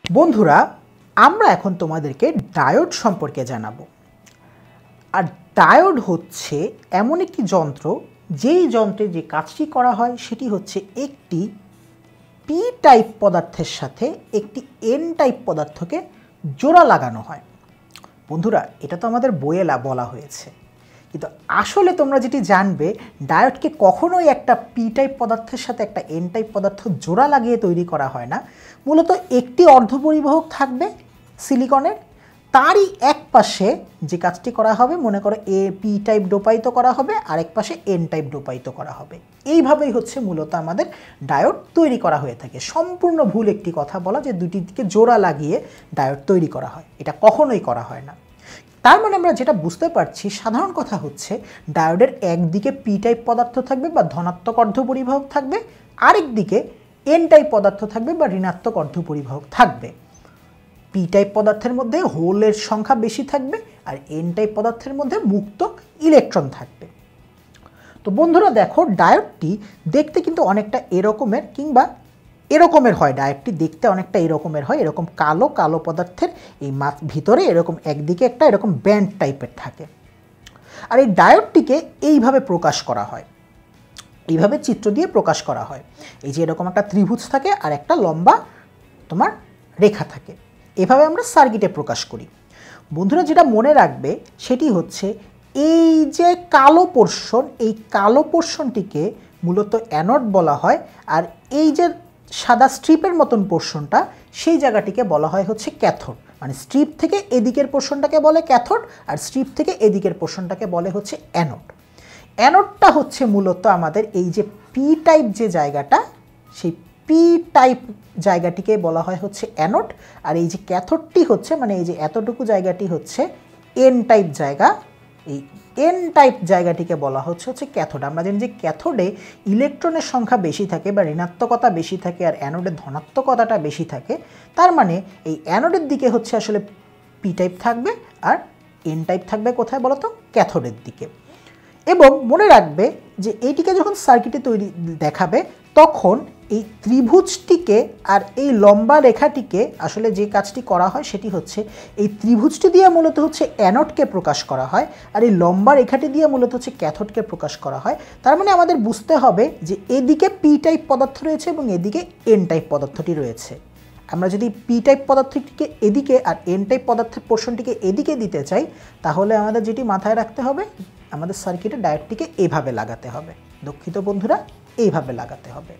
বন্ধুরা, আমরা এখন তোমাদেরকে ডায়োড সম্পর্কে জানাবো। আর ডায়োড হচ্ছে এমন একটি যন্ত্র, যেই যন্ত্রে যে কাজটি করা হয় সেটি হচ্ছে একটি পি টাইপ পদার্থের সাথে একটি এন টাইপ পদার্থকে জোড়া লাগানো হয়। বন্ধুরা, এটা তো আমাদের বইয়ে বলা হয়েছে, কিন্তু আসলে তোমরা যেটি জানবে, ডায়োডকে কখনোই একটা পি টাইপ পদার্থের সাথে একটা এন টাইপ পদার্থ জোড়া লাগিয়ে তৈরি করা হয় না। মূলত একটি অর্ধপরিবাহক থাকবে সিলিকনের, তারই এক পাশে যে কাজটি করা হবে, মনে করো পি টাইপ ডোপায়িত করা হবে, আরেক পাশে এন টাইপ ডোপায়িত করা হবে। এইভাবেই হচ্ছে মূলত আমাদের ডায়োড তৈরি করা হয়ে থাকে। সম্পূর্ণ ভুল একটি কথা বলা যে দুটি দিকে জোড়া লাগিয়ে ডায়োড তৈরি করা হয়, এটা কখনোই করা হয় না। তার মানে আমরা যেটা বুঝতে পারছি, সাধারণ কথা হচ্ছে ডায়োডের একদিকে পি টাইপ পদার্থ থাকবে বা ধনাত্মক অর্ধপরিবাহক থাকবে, আরেক দিকে এন টাইপ পদার্থ থাকবে বা ঋণাত্মক অর্ধপরিবাহক থাকবে। পি টাইপ পদার্থের মধ্যে হোলের সংখ্যা বেশি থাকবে আর এন টাইপ পদার্থের মধ্যে মুক্ত ইলেকট্রন থাকবে। তো বন্ধুরা দেখো, ডায়োডটি দেখতে কিন্তু অনেকটা এরকমের কিংবা এরকমের হয়। ডায়োডটি দেখতে অনেকটা এরকমের হয়, এরকম কালো কালো পদার্থের এই ভিতরে এরকম একদিকে একটা এরকম ব্যান্ড টাইপের থাকে। আর এই ডায়োডটিকে এইভাবে প্রকাশ করা হয়, এইভাবে চিত্র দিয়ে প্রকাশ করা হয়। এই যে এরকম একটা ত্রিভুজ থাকে আর একটা লম্বা তোমার রেখা থাকে, এভাবে আমরা সার্কিটে প্রকাশ করি। বন্ধুরা, যেটা মনে রাখবে সেটি হচ্ছে এই যে কালো পোর্শন, এই কালো পোর্শনটিকে মূলত অ্যানোড বলা হয়, আর এই যে সাদা স্ট্রিপের মতন পোর্শনটা, সেই জায়গাটিকে বলা হয় হচ্ছে ক্যাথোড। মানে স্ট্রিপ থেকে এদিকের পোর্শনটাকে বলে ক্যাথোড, আর স্ট্রিপ থেকে এদিকের পোর্শনটাকে বলে হচ্ছে অ্যানোড। অ্যানোডটা হচ্ছে মূলত আমাদের এই যে পি টাইপ যে জায়গাটা, সেই পি টাইপ জায়গাটিকে বলা হয় হচ্ছে অ্যানোড, আর এই যে ক্যাথোডটি হচ্ছে মানে এই যে এতটুকু জায়গাটি হচ্ছে এন টাইপ জায়গা। এই এন টাইপ জায়গাটিকে বলা হচ্ছে ক্যাথোড। আমরা জানি যে ক্যাথোডে ইলেকট্রনের সংখ্যা বেশি থাকে বা ঋণাত্মকতা বেশি থাকে, আর অ্যানোডের ধনাত্মকতাটা বেশি থাকে। তার মানে এই অ্যানোডের দিকে হচ্ছে আসলে পি টাইপ থাকবে আর এন টাইপ থাকবে কোথায় বলো তো? ক্যাথোডের দিকে। এবং মনে রাখবে যে এইটিকে যখন সার্কিটে দেখাবে, তখন এই ত্রিভুজটিকে আর এই লম্বা রেখাটিকে আসলে যে কাজটি করা হয় সেটি হচ্ছে এই ত্রিভুজটি দিয়ে মূলত হচ্ছে অ্যানোডকে প্রকাশ করা হয়, আর এই লম্বা রেখাটি দিয়ে মূলত হচ্ছে ক্যাথোডকে প্রকাশ করা হয়। তার মানে আমাদের বুঝতে হবে যে এদিকে পি টাইপ পদার্থ রয়েছে এবং এদিকে এন টাইপ পদার্থটি রয়েছে। আমরা যদি পি টাইপ পদার্থটিকে এদিকে আর এন টাইপ পদার্থের পোর্শনটিকে এদিকে দিতে চাই, তাহলে আমাদের যেটি মাথায় রাখতে হবে, আমাদের সার্কিটে ডায়োডটিকে এইভাবে লাগাতে হবে। দুঃখিত বন্ধুরা, এইভাবে লাগাতে হবে।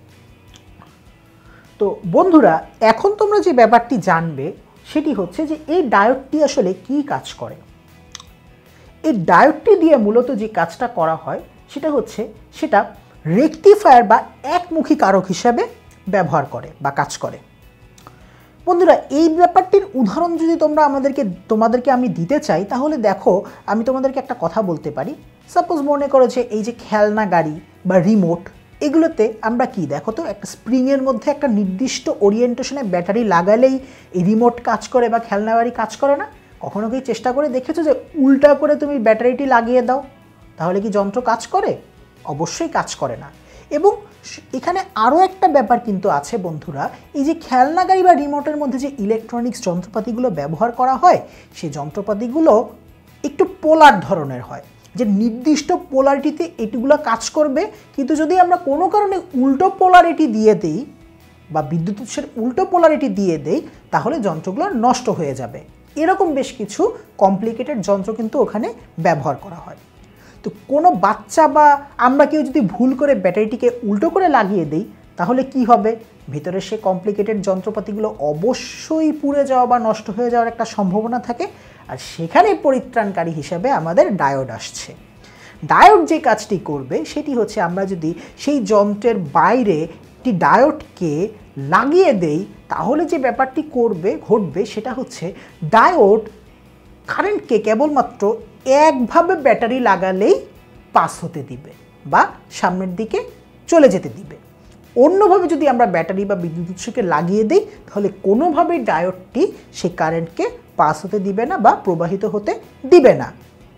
তো বন্ধুরা, এখন তোমরা যে ব্যাপারটি জানবে সেটি হচ্ছে যে এই ডায়োডটি আসলে কি কাজ করে। এই ডায়োডটি দিয়ে মূলত যে কাজটা করা হয় সেটা হচ্ছে সেটা রেকটিফায়ার বা একমুখী কারক হিসাবে ব্যবহার করে বা কাজ করে। বন্ধুরা, এই ব্যাপারটির উদাহরণ যদি তোমাদেরকে আমি দিতে চাই, তাহলে দেখো, আমি তোমাদেরকে একটা কথা বলতে পারি। সাপোজ মনে করো যে এই যে খেলনা গাড়ি বা রিমোট, এগুলোতে আমরা কি দেখো তো, একটা স্প্রিংয়ের মধ্যে একটা নির্দিষ্ট ওরিয়েন্টেশনে ব্যাটারি লাগালেই এই রিমোট কাজ করে বা খেলনা গাড়ি কাজ করে না? কখনো কি চেষ্টা করে দেখেছো যে উল্টা করে তুমি ব্যাটারিটি লাগিয়ে দাও, তাহলে কি যন্ত্র কাজ করে? অবশ্যই কাজ করে না। এবং এখানে আরও একটা ব্যাপার কিন্তু আছে বন্ধুরা, এই যে খেলনা গাড়ি বা রিমোটের মধ্যে যে ইলেকট্রনিক্স যন্ত্রপাতিগুলো ব্যবহার করা হয়, সেই যন্ত্রপাতিগুলো একটু পোলার ধরনের হয়, যে নির্দিষ্ট পোলারিটিতে এটিগুলো কাজ করবে। কিন্তু যদি আমরা কোনো কারণে উল্টো পোলারিটি দিয়ে দিই বা বিদ্যুৎ উৎসের উল্টো পোলারিটি দিয়ে দেই, তাহলে যন্ত্রগুলো নষ্ট হয়ে যাবে। এরকম বেশ কিছু কমপ্লিকেটেড যন্ত্র কিন্তু ওখানে ব্যবহার করা হয়। তো কোনো বাচ্চা বা আমরা কেউ যদি ভুল করে ব্যাটারিটিকে উল্টো করে লাগিয়ে দিই, তাহলে কি হবে? ভিতরে সে কমপ্লিকেটেড যন্ত্রপাতিগুলো অবশ্যই পুড়ে যাওয়া বা নষ্ট হয়ে যাওয়ার একটা সম্ভাবনা থাকে। আর সেখানে পরিত্রাণকারী হিসেবে আমাদের ডায়োড আসছে। ডায়োড যে কাজটি করবে সেটি হচ্ছে, আমরা যদি সেই যন্ত্রের বাইরে একটি ডায়োডকে লাগিয়ে দেই, তাহলে যে ব্যাপারটি ঘটবে সেটা হচ্ছে ডায়োড কারেন্টকে কেবলমাত্র একভাবে ব্যাটারি লাগালেই পাস হতে দিবে বা সামনের দিকে চলে যেতে দিবে। অন্যভাবে যদি আমরা ব্যাটারি বা বিদ্যুৎ উৎসকে লাগিয়ে দিই, তাহলে কোনোভাবেই ডায়োডটি সেই কারেন্টকে পাস হতে দিবে না বা প্রবাহিত হতে দিবে না।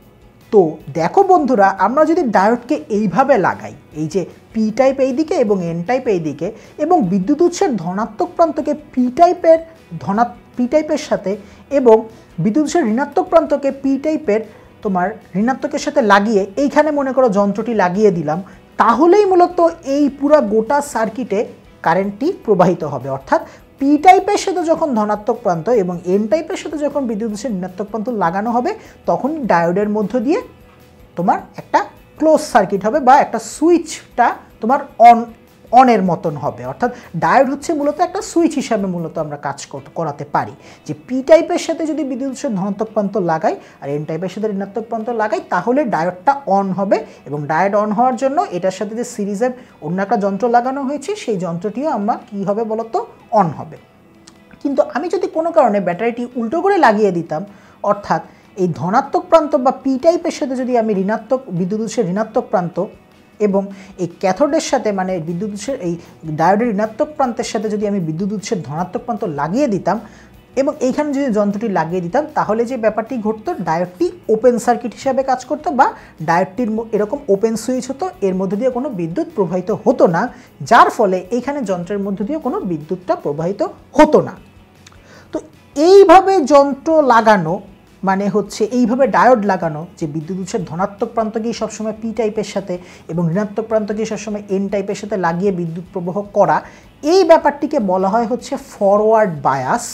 তো দেখো বন্ধুরা, আমরা যদি ডায়োডকে এইভাবে লাগাই, এই যে পি টাইপ এই দিকে এবং এন টাইপ এই দিকে, এবং বিদ্যুৎ উৎসের ধনাত্মক প্রান্তকে পি টাইপের সাথে এবং বিদ্যুৎ উৎসের ঋণাত্মক প্রান্তকে পি টাইপের তোমার ঋণাত্মকের সাথে লাগিয়ে এইখানে মনে করো যন্ত্রটি লাগিয়ে দিলাম, তাহলেই মূলত এই পুরো গোটা সার্কিটে কারেন্টটি প্রবাহিত হবে। অর্থাৎ পি টাইপের সাথে যখন ধনাত্মক প্রান্ত এবং এন টাইপের সাথে যখন বিদ্যুৎ উৎসের ঋণাত্মক প্রান্ত লাগানো হবে, তখন ডায়োডের মধ্য দিয়ে তোমার একটা ক্লোজ সার্কিট হবে বা একটা সুইচটা তোমার অনের মতন হবে। অর্থাৎ ডায়োড হচ্ছে মূলত একটা সুইচ হিসাবে মূলত আমরা কাজ করাতে পারি, যে পি টাইপের সাথে যদি বিদ্যুৎ উৎসের ধনাত্মক প্রান্ত লাগাই আর এন টাইপের সাথে ঋণাত্মক প্রান্ত লাগাই, তাহলে ডায়োডটা অন হবে। এবং ডায়োড অন হওয়ার জন্য এটার সাথে যে সিরিজের অন্য একটা যন্ত্র লাগানো হয়েছে, সেই যন্ত্রটিও আমরা কী হবে বলতো, অন হবে। কিন্তু আমি যদি কোনো কারণে ব্যাটারিটি উল্টো করে লাগিয়ে দিতাম, অর্থাৎ এই ধনাত্মক প্রান্ত বা পি টাইপের সাথে যদি আমি বিদ্যুৎ উৎসের ঋণাত্মক প্রান্ত এবং এই ক্যাথোডের সাথে মানে বিদ্যুৎ উৎসের এই ডায়োডের ঋণাত্মক প্রান্তের সাথে যদি আমি বিদ্যুৎ উৎসের ধনাত্মক প্রান্ত লাগিয়ে দিতাম এবং এইখানে যদি যন্ত্রটি লাগিয়ে দিতাম, তাহলে যে ব্যাপারটি ঘটতো, ডায়োডটি ওপেন সার্কিট হিসাবে কাজ করতো বা ডায়োডটির এরকম ওপেন সুইচ হতো, এর মধ্যে দিয়ে কোনো বিদ্যুৎ প্রবাহিত হতো না, যার ফলে এইখানে যন্ত্রের মধ্যে দিয়ে কোনো বিদ্যুৎটা প্রবাহিত হতো না। তো এইভাবে যন্ত্র লাগানো মানে হচ্ছে এইভাবে ডায়োড লাগানো, যে বিদ্যুৎ উৎসের ধনাত্মক প্রান্তকেই সবসময় পি টাইপের সাথে এবং ঋণাত্মক প্রান্তকেই সবসময় এন টাইপের সাথে লাগিয়ে বিদ্যুৎ প্রবাহ করা, এই ব্যাপারটিকে বলা হয় হচ্ছে ফরওয়ার্ড বায়াস।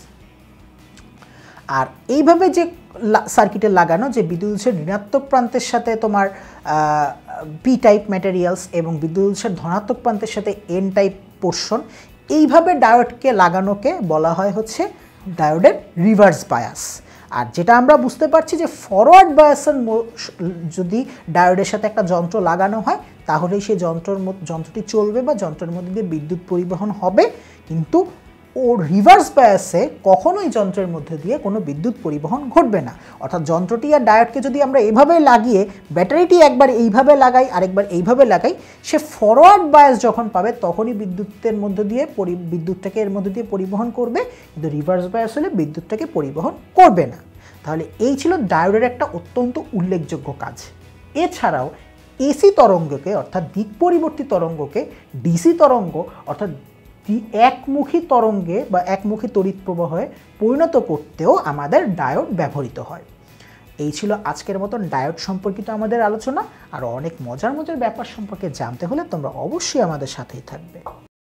আর এইভাবে যে সার্কিটে লাগানো, যে বিদ্যুৎ উৎসের ঋণাত্মক প্রান্তের সাথে তোমার পি টাইপ ম্যাটেরিয়ালস এবং বিদ্যুৎ উৎসের ধনাত্মক প্রান্তের সাথে এন টাইপ পোর্শন, এইভাবে ডায়োডকে লাগানোকে বলা হয় হচ্ছে ডায়োডের রিভার্স বায়াস। আর যেটা আমরা বুঝতে পারছি যে ফরওয়ার্ড বায়াসের যদি ডায়োডের সাথে একটা যন্ত্র লাগানো হয়, তাহলেই সেই যন্ত্রটি চলবে বা যন্ত্রের মধ্যে দিয়ে বিদ্যুৎ পরিবহন হবে। কিন্তু রিভার্স বায়াসে কখনোই যন্ত্রের মধ্যে দিয়ে কোনো বিদ্যুৎ পরিবহন ঘটবে না। অর্থাৎ যন্ত্রটি আর ডায়োডকে যদি আমরা এভাবে লাগিয়ে ব্যাটারিটি একবার এইভাবে লাগাই আরেকবার এইভাবে লাগাই, সে ফরওয়ার্ড বায়াস যখন পাবে তখনই বিদ্যুৎটাকে এর মধ্যে দিয়ে পরিবহন করবে, কিন্তু রিভার্স বায়াস হলে বিদ্যুৎটাকে পরিবহন করবে না। তাহলে এই ছিল ডায়োডের একটা অত্যন্ত উল্লেখযোগ্য কাজ। এছাড়াও এসি তরঙ্গকে অর্থাৎ দিক পরিবর্তী তরঙ্গকে ডিসি তরঙ্গ অর্থাৎ একমুখী তরঙ্গে বা একমুখী তড়িৎ প্রবাহে পরিণত করতেও আমাদের ডায়োড ব্যবহৃত হয়। এই ছিল আজকের মতন ডায়োড সম্পর্কিত আমাদের আলোচনা। আর অনেক মজার মজার ব্যাপার সম্পর্কে জানতে হলে তোমরা অবশ্যই আমাদের সাথেই থাকবে।